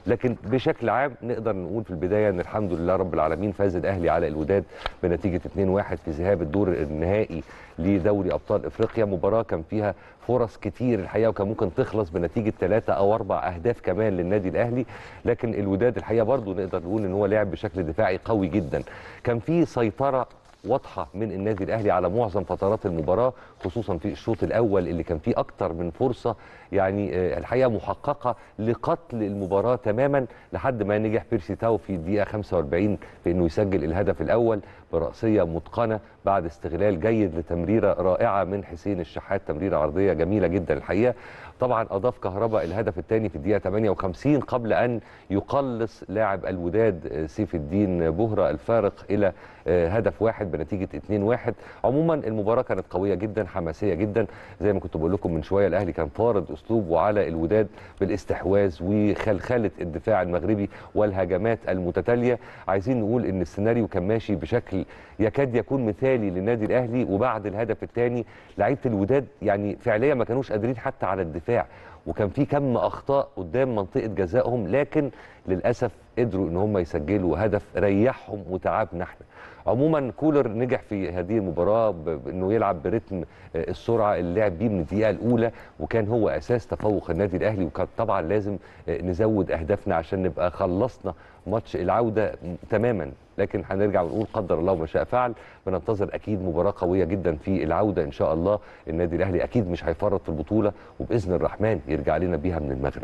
لكن بشكل عام نقدر نقول في البدايه ان الحمد لله رب العالمين فاز الاهلي على الوداد بنتيجه 2-1 في ذهاب الدور النهائي لدوري ابطال افريقيا. مباراه كان فيها فرص كتير الحقيقه، وكان ممكن تخلص بنتيجه 3 أو 4 أهداف كمان للنادي الاهلي، لكن الوداد الحقيقه برضو نقدر نقول ان هو لعب بشكل دفاعي قوي جدا. كان في سيطره واضحه من النادي الاهلي على معظم فترات المباراه، خصوصا في الشوط الاول اللي كان فيه اكتر من فرصه يعني الحقيقه محققه لقتل المباراه تماما، لحد ما نجح بيرسي تاو في الدقيقه 45 في انه يسجل الهدف الاول براسيه متقنه بعد استغلال جيد لتمريره رائعه من حسين الشحات، تمريره عرضيه جميله جدا الحقيقه. طبعا اضاف كهربا الهدف الثاني في الدقيقه 58 قبل ان يقلص لاعب الوداد سيف الدين بهره الفارق الى هدف واحد بنتيجه 2-1. عموما المباراه كانت قويه جدا، حماسيه جدا، زي ما كنت بقول لكم من شويه الاهلي كان فارض اسلوبه على الوداد بالاستحواذ وخلخله الدفاع المغربي والهجمات المتتاليه. عايزين نقول ان السيناريو كان ماشي بشكل يكاد يكون مثالي للنادي الاهلي، وبعد الهدف الثاني لعيبه الوداد يعني فعليا ما كانوش قادرين حتى على الدفاع، وكان في كم اخطاء قدام منطقه جزائهم، لكن للاسف قدروا ان هم يسجلوا هدف ريحهم وتعبنا احنا. عموما كولر نجح في هذه المباراه بانه يلعب برتم السرعه اللي لعب بيه من الدقيقه الاولى، وكان هو اساس تفوق النادي الاهلي. وكان طبعا لازم نزود اهدافنا عشان نبقى خلصنا ماتش العوده تماما، لكن هنرجع ونقول قدر الله ما شاء فعل. بننتظر اكيد مباراه قويه جدا في العوده ان شاء الله. النادي الاهلي اكيد مش هيفرط في البطوله، وباذن الرحمن يرجع لنا بيها من المغرب.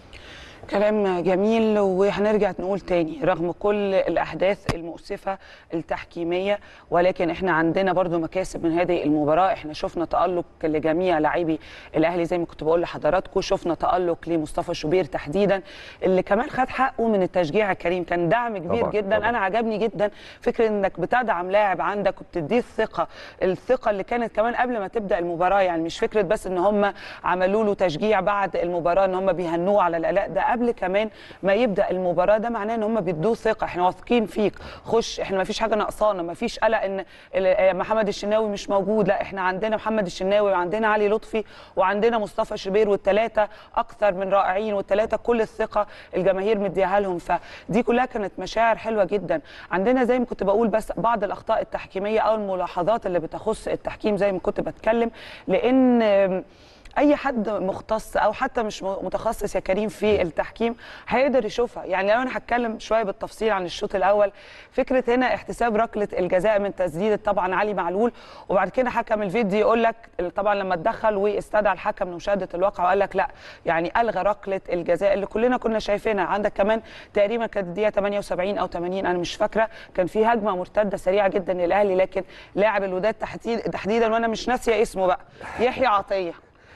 كلام جميل، وهنرجع نقول تاني رغم كل الأحداث المؤسفة التحكيمية، ولكن احنا عندنا برضو مكاسب من هذه المباراة. احنا شفنا تألق لجميع لاعبي الأهلي زي ما كنت بقول لحضراتكم، شفنا تألق لمصطفى شوبير تحديدا اللي كمان خد حقه من التشجيع الكريم، كان دعم كبير طبعًا جدا. طبعًا. أنا عجبني جدا فكرة انك بتدعم لاعب عندك وبتديه الثقة اللي كانت كمان قبل ما تبدأ المباراة، يعني مش فكرة بس ان هم عملوا له تشجيع بعد المباراة ان هم بيهنوه على الأداء ده قبل كمان ما يبدا المباراه. ده معناه ان هم بيدوه ثقه، احنا واثقين فيك، خش، احنا ما فيش حاجه ناقصانا، ما فيش قلق ان محمد الشناوي مش موجود، لا احنا عندنا محمد الشناوي وعندنا علي لطفي وعندنا مصطفى شوبير، والثلاثه اكثر من رائعين، والثلاثه كل الثقه الجماهير مديها لهم. فدي كلها كانت مشاعر حلوه جدا. عندنا زي ما كنت بقول بس بعض الاخطاء التحكيميه او الملاحظات اللي بتخص التحكيم زي ما كنت بتكلم، لان اي حد مختص او حتى مش متخصص يا كريم في التحكيم هيقدر يشوفها. يعني لو انا هتكلم شويه بالتفصيل عن الشوط الاول، فكره هنا احتساب ركله الجزاء من تسديده طبعا علي معلول، وبعد كده حكم الفيديو يقول لك طبعا لما اتدخل واستدعى الحكم لمشاهده الواقع وقال لك لا يعني الغى ركله الجزاء اللي كلنا كنا شايفينها. عندك كمان تقريبا كانت الدقيقه 78 او 80 انا مش فاكره، كان في هجمه مرتده سريعه جدا للاهلي، لكن لاعب الوداد تحديدا وانا مش ناسيه اسمه بقى، يحيى عطيه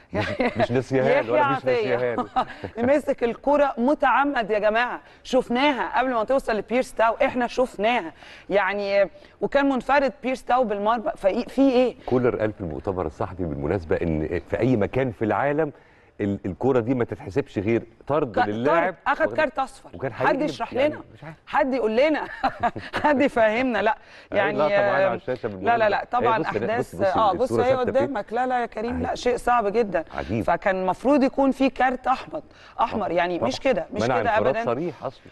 مش نسيهان ولا مش نسيهان مسك الكرة متعمد يا جماعه، شفناها قبل ما توصل لبيرس تاو، احنا شفناها يعني، وكان منفرد بيرس تاو بالمرمى. في ايه؟ كولر قال في المؤتمر الصحفي بالمناسبه ان في اي مكان في العالم الكرة دي ما تتحسبش غير طرد للاعب، اخذ كارت اصفر. حد يشرح لنا، حد يقول لنا حد يفهمنا. لا يعني لا طبعا على الشاشه لا طبعا احداث بص هي قدامك. لا يا كريم لا شيء صعب جدا عجيب. فكان المفروض يكون في كارت احمر يعني طبعا. مش كده ابدا صريح اصلا.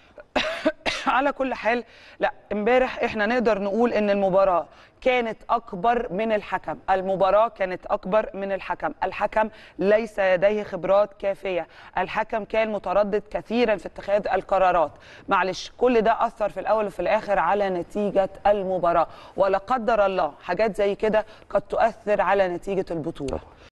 على كل حال لا امبارح احنا نقدر نقول ان المباراه كانت اكبر من الحكم، المباراه كانت اكبر من الحكم، الحكم ليس لديه خبرات كافيه، الحكم كان متردد كثيرا في اتخاذ القرارات. معلش كل ده اثر في الاول وفي الاخر على نتيجه المباراه، ولا قدر الله حاجات زي كده قد تؤثر على نتيجه البطوله.